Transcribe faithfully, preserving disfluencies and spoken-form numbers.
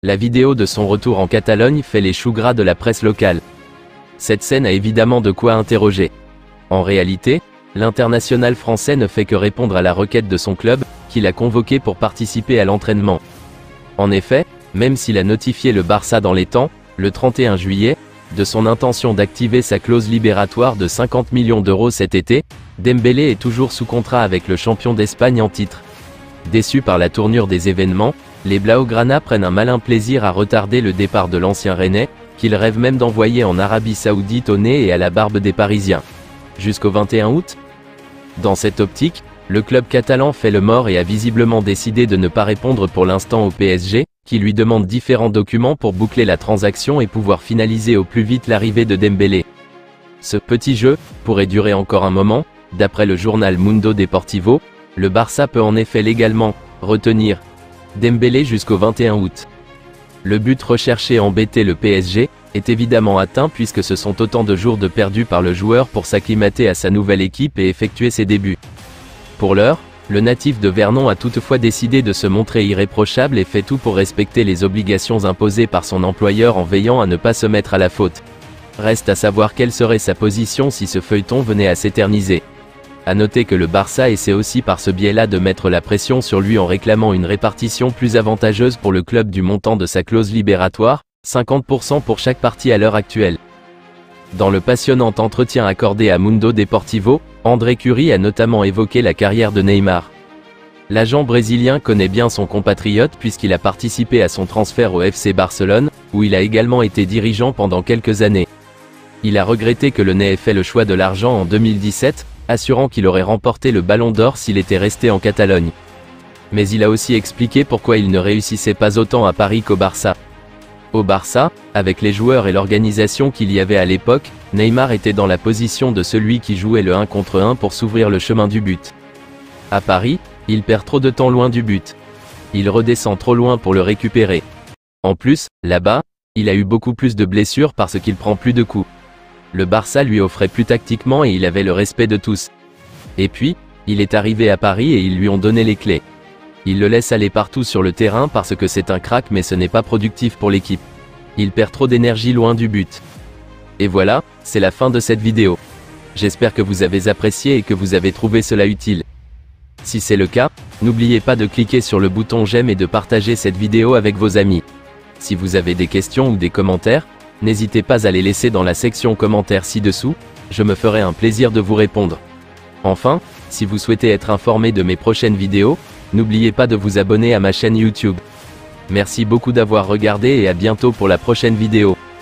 La vidéo de son retour en Catalogne fait les choux gras de la presse locale. Cette scène a évidemment de quoi interroger. En réalité, l'international français ne fait que répondre à la requête de son club, qui l'a convoqué pour participer à l'entraînement. En effet, même s'il a notifié le Barça dans les temps, le trente et un juillet, de son intention d'activer sa clause libératoire de cinquante millions d'euros cet été, Dembélé est toujours sous contrat avec le champion d'Espagne en titre. Déçus par la tournure des événements, les Blaugrana prennent un malin plaisir à retarder le départ de l'ancien Rennais, qu'ils rêvent même d'envoyer en Arabie Saoudite au nez et à la barbe des Parisiens. Jusqu'au vingt et un août. Dans cette optique, le club catalan fait le mort et a visiblement décidé de ne pas répondre pour l'instant au P S G, qui lui demande différents documents pour boucler la transaction et pouvoir finaliser au plus vite l'arrivée de Dembélé. Ce petit jeu pourrait durer encore un moment. D'après le journal Mundo Deportivo, le Barça peut en effet légalement retenir Dembélé jusqu'au vingt et un août. Le but recherché embêter le P S G est évidemment atteint puisque ce sont autant de jours de perdus par le joueur pour s'acclimater à sa nouvelle équipe et effectuer ses débuts. Pour l'heure, le natif de Vernon a toutefois décidé de se montrer irréprochable et fait tout pour respecter les obligations imposées par son employeur en veillant à ne pas se mettre à la faute. Reste à savoir quelle serait sa position si ce feuilleton venait à s'éterniser. A noter que le Barça essaie aussi par ce biais-là de mettre la pression sur lui en réclamant une répartition plus avantageuse pour le club du montant de sa clause libératoire, cinquante pour cent pour chaque partie à l'heure actuelle. Dans le passionnant entretien accordé à Mundo Deportivo, André Curie a notamment évoqué la carrière de Neymar. L'agent brésilien connaît bien son compatriote puisqu'il a participé à son transfert au F C Barcelone, où il a également été dirigeant pendant quelques années. Il a regretté que le Ney ait fait le choix de l'argent en deux mille dix-sept, assurant qu'il aurait remporté le Ballon d'Or s'il était resté en Catalogne. Mais il a aussi expliqué pourquoi il ne réussissait pas autant à Paris qu'au Barça. Au Barça, avec les joueurs et l'organisation qu'il y avait à l'époque, Neymar était dans la position de celui qui jouait le un contre un pour s'ouvrir le chemin du but. À Paris, il perd trop de temps loin du but. Il redescend trop loin pour le récupérer. En plus, là-bas, il a eu beaucoup plus de blessures parce qu'il prend plus de coups. Le Barça lui offrait plus tactiquement et il avait le respect de tous. Et puis, il est arrivé à Paris et ils lui ont donné les clés. Il le laisse aller partout sur le terrain parce que c'est un crack mais ce n'est pas productif pour l'équipe. Il perd trop d'énergie loin du but. Et voilà, c'est la fin de cette vidéo. J'espère que vous avez apprécié et que vous avez trouvé cela utile. Si c'est le cas, n'oubliez pas de cliquer sur le bouton j'aime et de partager cette vidéo avec vos amis. Si vous avez des questions ou des commentaires, n'hésitez pas à les laisser dans la section commentaires ci-dessous, je me ferai un plaisir de vous répondre. Enfin, si vous souhaitez être informé de mes prochaines vidéos, n'oubliez pas de vous abonner à ma chaîne YouTube. Merci beaucoup d'avoir regardé et à bientôt pour la prochaine vidéo.